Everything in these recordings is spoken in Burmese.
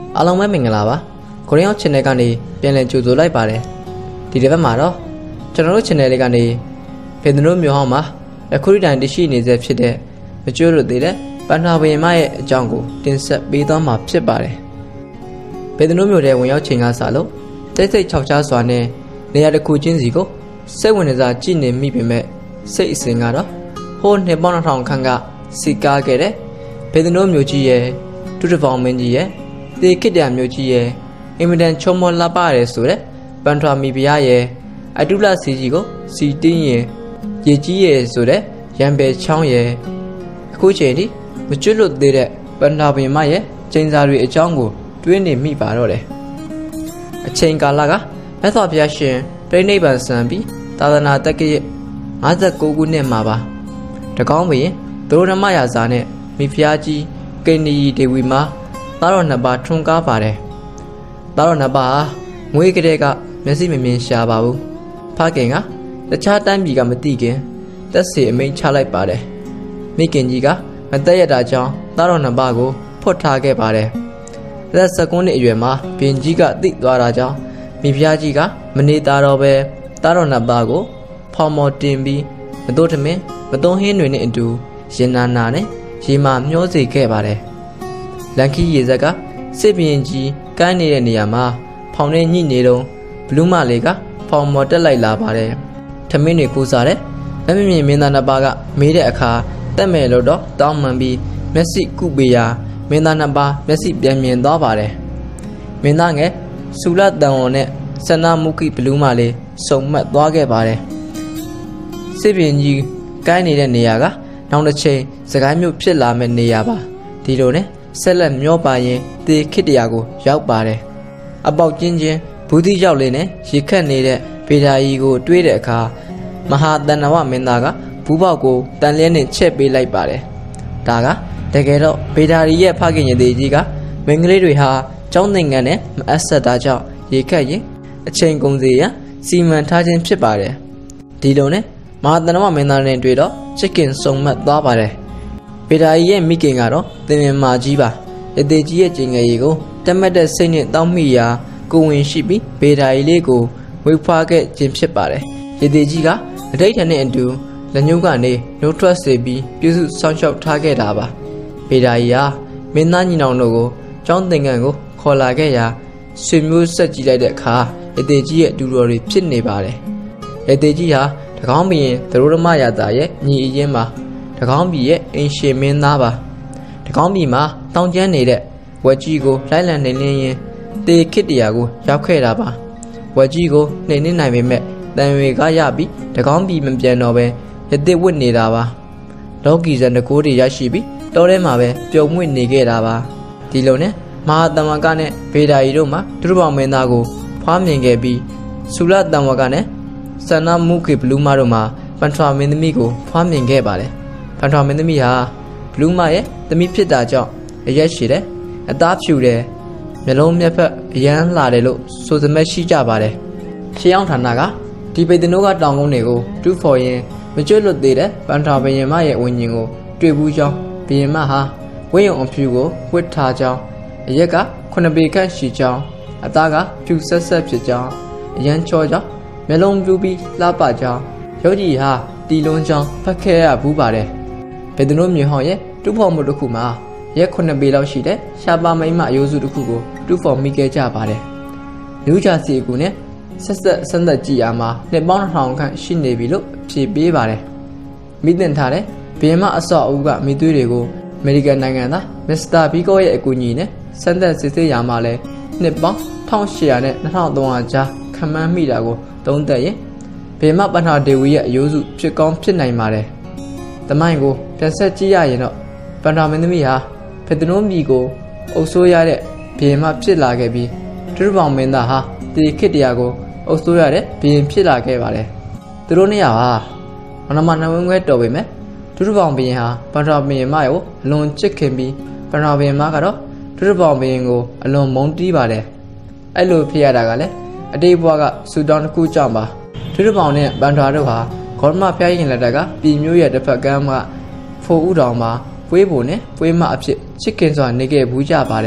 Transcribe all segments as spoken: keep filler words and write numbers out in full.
အားလုံးပဲမင်္ဂလာပါကိုရီးယား channel ကနေပြန်လည်ကြိုဆိုလိုက်ပါတယ်ဒီတစ်ပတ်မှာတော့ကျွန်တော်တို့ channel လေးကနေဖေဒနိုမျိုးဟောင်းမှာအခုဒီတိုင်တရှိနေစေဖြစ်တဲ့မကျွတ်လို့သေးတဲ့ပန်နာဘရင်မရဲ့အကြောင်းကိုတင်ဆက်ပေးသွားမှာဖြစ်ပါတယ်ဖေဒနိုမျိုးတဲ့ဝင်ရောက်ချိန်ကစလို့တိတ်ဆိတ်ခြောက်ခြားစွာနဲ့နေရာတစ်ခုချင်းစီကိုစိတ်ဝင်စားကြည့်နေမိပေမဲ့စိတ်အစဉ်ကတော့ဟိုးနှစ်ပေါင်းတစ်ထောင်ခန့်ကစီကားခဲ့တဲ့ဖေဒနိုမျိုးကြီးရဲ့တူတပေါင်းမင်းကြီးရဲ့တေခိတ္တမျိုးကြီးရဲ့အင်မတန်ချုံမောလှပရဲဆိုတဲ့ပန်ထရာမီဘီယာရဲ့အတုလစီကြီးကိုစီတင်းရင်ရေကြီးရဲဆိုတဲ့ရံပယ်ချောင်းရဲ့အခုချိန်ထိမကျွတ်လွတ်သေးတဲ့ပန်နာဘင်မရဲ့ကျင်းစာတွေအကြောင်းကိုတွေးနေမိပါတော့တယ်အချိန်ကာလကမြတ်စွာဘုရားရှင်ပြိဋိဘံစံပြီးသာသနာတက္ကရာ၅၉ခုနှစ်မှာပါတကောင်းဘရင်သူတို့ဓမ္မရာဇာနဲ့မိဖုရားကြီးကိဏ္ဏီဒေဝီမှာသားတော်နှစ်ပါးထွန်းကားပါတယ်သားတော်နှစ်ပါးငွေကလေးကမျက်စိမမြင်ရှာပါဘူးဖခင်ကတခြားတိုင်းပြည်ကမသိခင်တက်စီအမိန့်ချလိုက်ပါတယ်မိခင်ကြီးကမတက်ရတာကြောင့်သားတော်နှစ်ပါးကိုဖွတ်ထားခဲ့ပါတယ်လက်စကွန်းနှစ်အရွယ်မှာဘင်ကြီးကသိသွားတာကြောင့်မိဖုရားကြီးကမနေသားတော့ပဲသားတော်နှစ်ပါးကိုဖောင်မော်တင်ပြီးမတို့ထမင်းမတုံးဟင်းတွေနဲ့အတူရင်နာနာနဲ့ရေမာမျောစေခဲ့ပါတယ်လန်ခီရေဇက်ကစစ်ဘရင်ကြီးကိုင်းနေတဲ့နေရာမှာဖောင်နဲ့ညှိနေတော့ဘလူးမလေးကဖောင်မော်တက်လိုက်လာပါတယ်ထမင်းတွေကူးစားတဲ့လက်မမြင်မင်းသားနှစ်ပါးကမေးတဲ့အခါတက်မယ်လို့တော့တောင်းပန်ပြီးမျက်စိကုပေးရာမင်းသားနှစ်ပါးမျက်စိပြန်မြင်သွားပါတယ်မင်းသားငယ်ဆူလတန်ဝန်နဲ့ဆန္ဒမုခိဘလူးမလေးစုံမှတ်သွားခဲ့ပါတယ်စစ်ဘရင်ကြီးကိုင်းနေတဲ့နေရာကနောက်တစ်ချိန်စကိုင်းမြို့ဖြစ်လာမယ့်နေရာပါဒီလိုနဲ့ဆက်လက်မျောပါရင်တေခိတ္တရာကိုရောက်ပါတယ်အပေါက်ချင်းချင်းဘူးတိရောက်လေးနဲ့ရေခတ်နေတဲ့ဗေဒာကြီးကိုတွေးတဲ့အခါမဟာတဏ္ဍဝမင်းသားကဘူးပေါက်ကိုတန်လျက်နဲ့ချက်ပေးလိုက်ပါတယ်ဒါကတကယ်တော့ဗေဒာကြီးရဲ့ဖခင်ရသေးကြီးကမင်္ဂလေးတွေဟာကျောင်းသင်္ကန်းနဲ့မအပ်ဆက်တာကြောင့်ရေခတ်ရင်အချိန်ကုန်စေရန်စီမံထားခြင်းဖြစ်ပါတယ်ဒီလိုနဲ့မဟာတဏ္ဍဝမင်းသားနဲ့တွေ့တော့ချစ်ခင်ဆုံမှတ်သွားပါတယ်ဗေဒာကြီးရဲ့မိခင်ကတော့သင်္င်မာကြီးပါရသေးကြီးရဲ့ကျင်ငယ်ရီကိုတက်မတ်တဲ့စိတ်နဲ့တောင်းမိရာကိုဝင်ရှိပြီးဗေဒာကြီးလေးကိုဝေဖွားခဲ့ခြင်းဖြစ်ပါတယ်ရသေးကြီးကအဋိဋ္ဌာန်နဲ့အတူလက်ညှိုးကနေနှုတ်ထွက်စေပြီးပြုစုစောင့်ရှောက်ထားခဲ့တာပါဗေဒာကြီးဟာမင်းသားညီနောင်တို့ကိုကျောင်းသင်္ကန်းကိုခေါ်လာခဲ့ရာဆွေမျိုးဆက်ကြည့်လိုက်တဲ့အခါရသေးကြီးရဲ့အတူတော်တွေဖြစ်နေပါတယ်ရသေးကြီးဟာတကောင်းဘရင်သရိုးဓမ္မရာဇာရဲ့ညီအရင်းမှာတကောင်းပြည်ရဲ့အင်ရှင်မင်းသားပါတကောင်းပြည်မှာတောင်ကျမ်းနေတဲ့ဝက်ကြီးကိုလိုက်လံနေလင်းရင်တေခိတ္တရာကိုရောက်ခဲ့တာပါဝက်ကြီးကိုနှိမ်နှင်းနိုင်ပေမဲ့တန်ရွေကရပြီးတကောင်းပြည်မပြန်တော့ပဲရတစ်ဝစ်နေတာပါလောကီဇန်တကိုးတွေရရှိပြီးတောထဲမှာပဲပြုံမွေ့နေခဲ့တာပါဒီလိုနဲ့မဟာတမန်ကနဲ့ဗေဒာကြီးတို့မှာသူတို့ပေါင်းမင်းသားကိုဖွားမြင်ခဲ့ပြီးဆူလတန်ဝကနဲ့ဆန္ဒမုခေဘလူးမတို့မှာပန်ထရာမင်းသမီးကိုဖွားမြင်ခဲ့ပါတယ်ပန်ထရာမင်းသမီးဟာဘလူးမရဲ့သမီးဖြစ်တာကြောင့်အရက်ရှိတယ်အသားဖြူတယ်မျက်လုံးမျက်ဖက်အရန်လှတယ်လို့ဆိုစမဲ့ရှိကြပါတယ်ရှေးအောင်ဌာနကဒီပေတနိုးကတောင်ကုန်းတွေကိုတူးဖော်ရင်မကျွတ်လွတ်သေးတဲ့ပန်ထရာဘရင်မရဲ့ဝိညာဉ်ကိုတွေ့ဘူးကြောင်းဘရင်မဟာဝိယုံအဖြူကိုဝတ်ထားကြောင်းအရက်ကခုနှစ်ပေခန့်ရှိကြောင်းအသားကဖြူဆက်ဆက်ဖြစ်ကြောင်းအရန်ချောကြောင်းမျက်လုံးပြူပြီးလှပကြောင်းရုပ်ကြီးဟာတီလွန်းကြောင်းဖတ်ခဲ့ရဘူးပါတယ်ဘေဒနိုးမြေဟောင်းရဲ့တူးဖော်မှုတစ်ခုမှာရက်ခုနှစ်ပေလောက်ရှိတဲ့ရှားပါမိမအယိုးစုတစ်ခုကိုတူးဖော်မိခဲ့ကြပါတယ်နယူးဂျာစီအကူနဲ့ဆက်ဆက်ဆန်းသက်ကြည့်ရမှာနှစ်ပေါင်းတစ်ထောင်ခန့်ရှိနေပြီလို့ဖြေပေးပါတယ်မိတင်ထားတဲ့ဘီယမအစောအဦးကမိသွေးတွေကိုအမေရိကန်နိုင်ငံသားမစ္စတာဘီကောရဲ့အကူအညီနဲ့ဆန်းသက်စစ်ဆေးရမှာလဲနှစ်ပေါင်း၁၈၀၀နဲ့၂၃၀၀ကြားခန့်မှန်းမိတာကိုသုံးသပ်ရင်ဘီယမပဏ္ဍာဒေဝီရဲ့အယိုးစုဖြစ်ကောင်းဖြစ်နိုင်ပါတယ်တမိုင်းကိုပြန်ဆက်ကြည့်ရရင်တော့ပန်ထရာမင်းသမီးဟာဖေဒနိုးပြည်ကိုအုပ်ဆိုးရတဲ့ဘီရင်မဖြစ်လာခဲ့ပြီးတူတူပေါင်မင်းသားဟာတေခိတ္တရာကိုအုပ်ဆိုးရတဲ့ဘီရင်ဖြစ်လာခဲ့ပါတယ်သူတို့နှစ်ယောက်ဟာမနမနဝင်းခွဲတော်ပေမဲ့တူတူပေါင်ဘီရင်ဟာပန်ထရာဘီရင်မကိုအလွန်ချစ်ခင်ပြီးပန်ထရာဘီရင်မကတော့တူတူပေါင်ဘီရင်ကိုအလွန်မုန်းတီးပါတယ်အဲ့လိုဖြစ်ရတာကလည်းအတိတ်ဘဝကဆူတောင်းတစ်ခုကြောင့်ပါတူတူပေါင်နဲ့ပန်ထရာတို့ဟာဂေါရမဖျားရင်လက်ထက်ကပြည်မျိုးရဲ့တစ်ဖက်ကမ်းကဖိုးဥတောင်မှာပွေးဖို့နဲ့ပွေးမအဖြစ်ချစ်ခင်စွာနေခဲ့ဘူးကြပါတယ်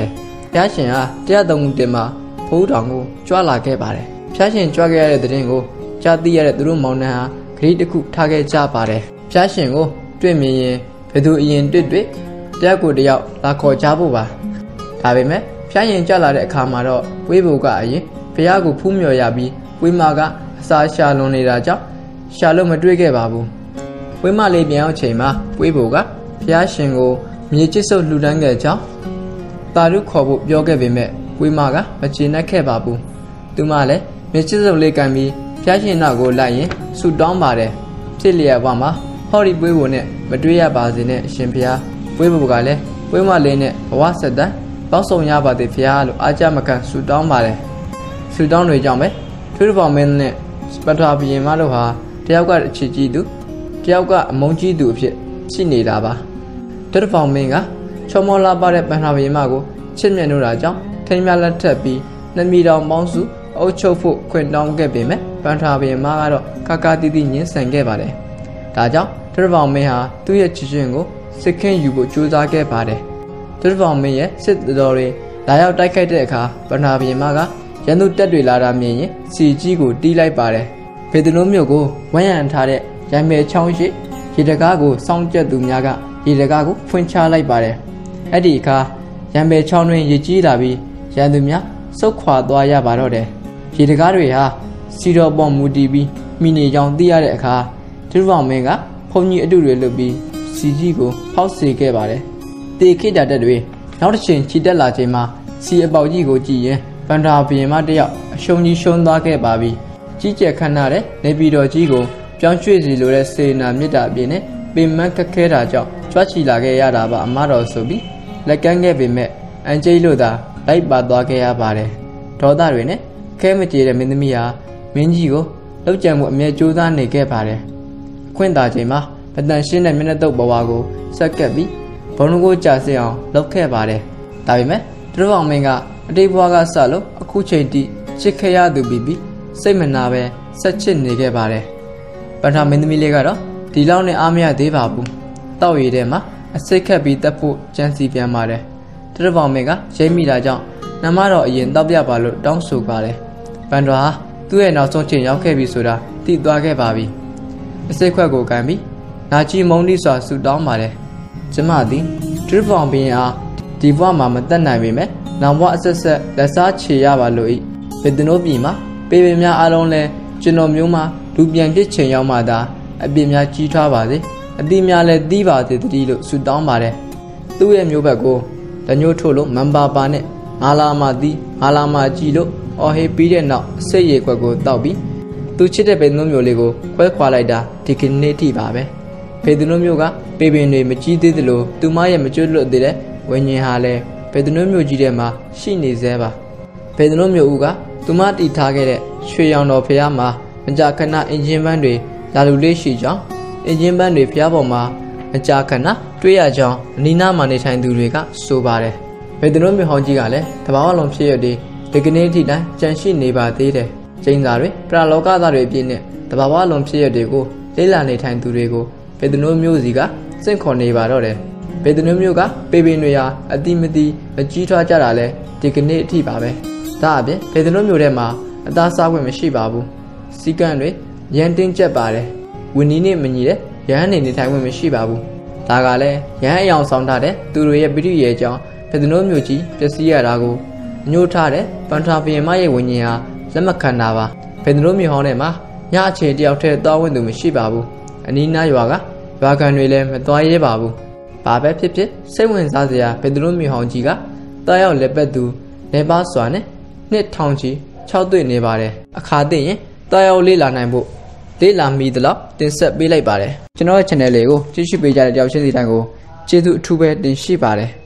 ဖျားရှင်ဟာတရားတော်မူတင်မှာဖိုးတောင်ကိုကြွလာခဲ့ပါတယ်ဖျားရှင်ကြွခဲ့ရတဲ့တဲ့ရင်ကိုကြားသိရတဲ့သူတို့မောင်နှံဟာဂရိတစ်ခုထားခဲ့ကြပါတယ်ဖျားရှင်ကိုတွေ့မြင်ရင်ဘယ်သူအရင်တွေ့တွေ့တယောက်ကိုတယောက်လာခေါ်ကြဖို့ပါဒါပေမဲ့ဖျားရှင်ကြလာတဲ့အခါမှာတော့ဝိဘုကအရင်ဖျားကိုဖူးမြော်ရပြီးဝိမာကအစာရှာလွန်နေတာကြောင့်ရှာလို့မတွေ့ခဲ့ပါဘူးဝိမာလေးပြန်အောင်ချိန်မှာဝိဘုကဖျားရှင်ကိုမြေကျစ်စုပ်လှူဒန်းခဲ့ကြောင်းတာရုခေါ်ဖို့ပြောခဲ့ပေမဲ့ဝိမာကမချေနှက်ခဲ့ပါဘူးသူမလည်းမြေကျစ်စုပ်လေးကန်ပြီးဖျားရှင်နောက်ကိုလိုက်ရင်ဆူတောင်းပါတယ်ဖြစ်လျက်ဘဝမှာဟော်ဒီပွေးဖို့နဲ့မတွေ့ရပါစေနဲ့အရှင်ဖျားဝိဘုကလည်းဝိမာလေးနဲ့ဘဝဆက်တန်းပေါက်ဆောင်ရပါသည်ဖျားလို့အားကြမကန်ဆူတောင်းပါတယ်ဆူတောင်းတွေကြောင့်ပဲထွေးတော်မင်းနဲ့ပထဝီဘုရင်မတို့ဟာတယောက်ကအခြေကြီးသူတယောက်ကအမုန်းကြီးသူအဖြစ်ရှိနေတာပါထွေးတော်မင်းကချောမောလာပါတဲ့ပထဝီဘုရင်မကိုချစ်မြတ်လို့တာကြောင့်ထိမ်းမြလက်ထက်ပြီးနှမီတော်ပေါင်းစုအုပ်ချုပ်ဖို့ခွင့်တောင်းခဲ့ပေမဲ့ပထဝီဘုရင်မကတော့ကာကာတီတီညှင်းဆန်ခဲ့ပါတယ်ဒါကြောင့်ထွေးတော်မင်းဟာသူ့ရဲ့ချစ်ရှင်ကိုစစ်ခင်းယူဖို့ကြိုးစားခဲ့ပါတယ်ထွေးတော်မင်းရဲ့စစ်တော်တွေလာရောက်တိုက်ခိုက်တဲ့အခါပထဝီဘုရင်မကရန်သူတက်တွေလာတာမြင်ရင်စီကြီးကိုတီးလိုက်ပါတယ်ဖေဒနိုးမြို့ကိုဝမ်းရံထားတဲ့ရံမဲချောင်းရှိရေတကားကိုစောင့်ကြက်သူများကရေတကားကိုဖွင့်ချလိုက်ပါတယ်အဲ့ဒီအခါရံမဲချောင်းတွင်ရေကြီးလာပြီးရန်သူများစုတ်ခွာသွားရပါတော့တယ်ရေတကားတွေဟာစီတော်ပေါ်မူတည်ပြီးမိနေကြောင်သိရတဲ့အခါဒုဗောင်မင်းကဖုန်ကြီးအတုတွေလုပ်ပြီးစီကြီးကိုဖောက်စေခဲ့ပါတယ်တေခိတတက်တွေနောက်တစ်ချိန်ခြိတက်လာချိန်မှာစီအပေါက်ကြီးကိုကြည့်ရင်ပန္တာဘုရင်မတယောက်အရှုံးကြီးရှုံးသွားခဲ့ပါပြီကြီးကျယ်ခမ်းနားတဲ့နေပြည်တော်ကြီးကိုပြောင်းရွှေ့စီလိုတဲ့စေနာမြစ်တာအပြင်နဲ့ပင်မခက်ခဲတာကြောင့်ကြွချီလာခဲ့ရတာပါအမတော်ဆိုပြီးလက်ကမ်းခဲ့ပေမဲ့အန်ကျိလို့သာလိုက်ပါသွားခဲ့ရပါတယ်ဒေါသတွေနဲ့ခဲမကြေတဲ့မင်းသမီးဟာမင်းကြီးကိုလှုပ်ကြံမှုအမြဲကြိုးစားနေခဲ့ပါတယ်အခွင့်သာချိန်မှာပတန်ရှင်းတဲ့မျက်နှာတုပ်ဘဝကိုဆက်ကပ်ပြီးဘုံလုံးကိုကြာစင်အောင်လုပ်ခဲ့ပါတယ်ဒါပေမဲ့သူတို့အောင်မင်းကအတိတ်ဘဝကစလို့အခုချိန်ထိချစ်ခဲ့ရသူပြီးပြီးစိတ်မနာပဲဆက်ချစ်နေခဲ့ပါတယ်ပထမင်းသမီးလေးကတော့ဒီလောက်နဲ့အားမရသေးပါဘူးတောက်ရည်ထဲမှာအစိတ်ခက်ပြီးတက်ဖို့ကြံစီပြန်ပါတယ်သူတို့အောင်မင်းကရိပ်မိတာကြောင့်နမတော်အရင်တောက်ပြပါလို့တောင်းဆိုပါတယ်ပန်တော်ဟာသူ့ရဲ့နောက်ဆုံးချိန်ရောက်ခဲ့ပြီဆိုတာသိသွားခဲ့ပါပြီအစိတ်ခွက်ကိုကန်ပြီးနာချီမုံလိစွာဆူတောင်းပါတယ်ကျမသည်သူတို့အောင်မင်းအားဒီဘဝမှာမတက်နိုင်ပေမဲ့နောင်ဘဝအဆက်ဆက်လက်စားချေရပါလို့ဤဗေဒနိုးပြည်မှာပေပင်များအားလုံးလဲကျွန်တော်မျိုးမှာလူပြန်ဖြစ်ချိန်ရောက်မှသာအပြစ်များကြီးထွားပါစေအတိများလဲတီးပါစေတည်းလို့ဆုတောင်းပါတယ်သူ့ရဲ့မျိုးဘက်ကိုတညှို့ထို့လို့မန်ပါပါနဲ့ငါလာမှတီးငါလာမှကြည်လို့အော်ဟေးပြီးတဲ့နောက်အစိတ်ရည်ခွက်ကိုတောက်ပြီးသူချစ်တဲ့ဗေဒနိုးမျိုးလေးကိုခွဲခွာလိုက်တာဒီကနေ့ထိပါပဲဗေဒနိုးမျိုးကပေပင်တွေမကြီးသေးသလိုသူမရဲ့မကျွတ်လွတ်သေးတဲ့ဝိညာဉ်ဟာလဲဗေဒနိုးမျိုးကြီးထဲမှာရှိနေသေးပါဗေဒနိုးမျိုးဦးကသူမတီထားခဲ့တဲ့ရွှေရောင်တော်ဖျားမှာမကြာခဏအင်ဂျင်ပန်းတွေလာလူလေးရှိကြောင်းအင်ဂျင်ပန်းတွေဖျားပေါ်မှာမကြာခဏတွေ့ရကြောင်းအနီးနားမှာနေထိုင်သူတွေကဆိုပါတယ်ဗေဒနိုးမျိုးဟောင်းကြီးကလည်းတဘာဝလုံးဖြစ်ရတဲ့ဒီကနေ့ထိတိုင်းကြံရှိနေပါသေးတယ်ကျင်းစာတွေပရလောကသားတွေအပြည့်နဲ့တဘာဝလုံးဖြစ်ရတွေကိုလေးလာနေထိုင်သူတွေကိုဗေဒနိုးမျိုးစီကစင့်ခေါ်နေပါတော့တယ်ဗေဒနိုးမျိုးကပေပင်တွေဟာအတိမတိမကြီးထွားကြတာလဲဒီကနေ့အထိပါပဲဒါအပြင်ဗေဒနိုးမျိုးထဲမှာအသားစားခွင့်မရှိပါဘူးစီကံတွေရန်တင်းကျက်ပါတယ်ဝင်းနီးနဲ့မညီတဲ့ရဟန်းနေနေထိုင်ခွင့်မရှိပါဘူးဒါကလည်းရဟန်းအယောင်ဆောင်ထားတဲ့သူတို့ရဲ့ပိဋိရဲ့အကြောင်းဗေဒနိုးမျိုးကြီးပျက်စီးရတာကိုညှို့ထားတဲ့ပန်ထရာဘုရင်မရဲ့ဝိညာဉ်ဟာလက်မခံတာပါဗေဒနိုးမျိုးဟောင်းထဲမှာညအချိန်တယောက်တည်းတောင်းဝင်သူမရှိပါဘူးအနီးနားရွာကရွာကန်တွေလည်းမသွားရဲပါဘူးဘာပဲဖြစ်ဖြစ်စိတ်ဝင်စားစရာဗေဒနိုးမျိုးဟောင်းကြီးကတားရောက်လက်ပတ်သူလက်ပါစွာနဲ့နှစ်ထောင်ချီ၆တွေ့နေပါတယ်အခါသိရင်တားရောက်လေးလာနိုင်ဖို့လေးလာမိသလောက်တင်ဆက်ပေးလိုက်ပါတယ်ကျွန်တော်ရဲ့ channel လေးကိုကြည့်ရှုပေးကြတဲ့ကြောက်ချင်းစီတိုင်းကိုကျေးဇူးအထူးပဲတင်ရှိပါတယ်